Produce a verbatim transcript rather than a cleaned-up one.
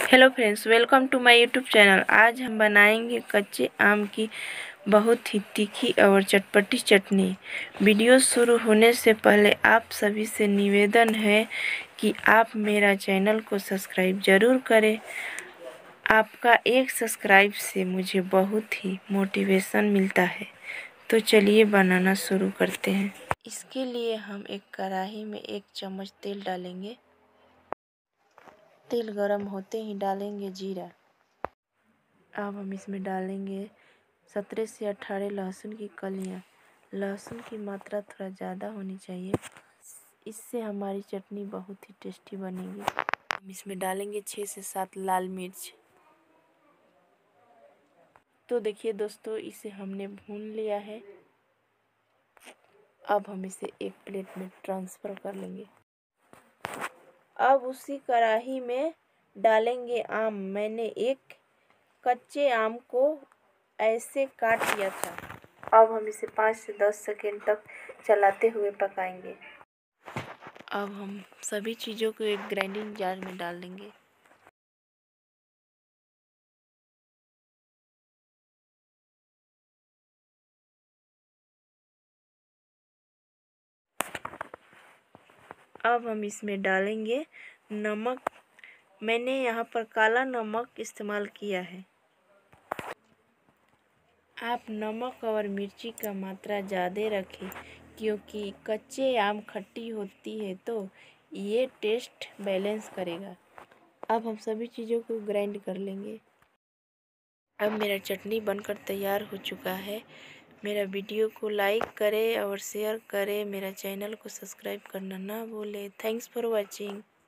Hello friends, welcome to my YouTube channel. आज हम बनाएंगे कच्चे आम की बहुत ही तीखी और चटपटी चटनी। वीडियो शुरू होने से पहले आप सभी से निवेदन है कि आप मेरा चैनल को सब्सक्राइब ज़रूर करें। आपका एक सब्सक्राइब से मुझे बहुत ही मोटिवेशन मिलता है। तो चलिए बनाना शुरू करते हैं। इसके लिए हम एक कढ़ाई में एक चम्मच तेल डालेंगे। तेल गरम होते ही डालेंगे जीरा। अब हम इसमें डालेंगे सत्रह से अठारह लहसुन की कलियां। लहसुन की मात्रा थोड़ा ज़्यादा होनी चाहिए, इससे हमारी चटनी बहुत ही टेस्टी बनेगी। हम इसमें डालेंगे छः से सात लाल मिर्च। तो देखिए दोस्तों, इसे हमने भून लिया है। अब हम इसे एक प्लेट में ट्रांसफ़र कर लेंगे। अब उसी कढ़ाई में डालेंगे आम। मैंने एक कच्चे आम को ऐसे काट लिया था। अब हम इसे पाँच से दस सेकंड तक चलाते हुए पकाएंगे। अब हम सभी चीज़ों को एक ग्राइंडिंग जार में डाल देंगे। अब हम इसमें डालेंगे नमक। मैंने यहाँ पर काला नमक इस्तेमाल किया है। आप नमक और मिर्ची का मात्रा ज़्यादा रखें, क्योंकि कच्चे आम खट्टी होती है तो ये टेस्ट बैलेंस करेगा। अब हम सभी चीज़ों को ग्राइंड कर लेंगे। अब मेरा चटनी बनकर तैयार हो चुका है। मेरा वीडियो को लाइक करें और शेयर करें। मेरा चैनल को सब्सक्राइब करना ना भूलें। Thanks for watching.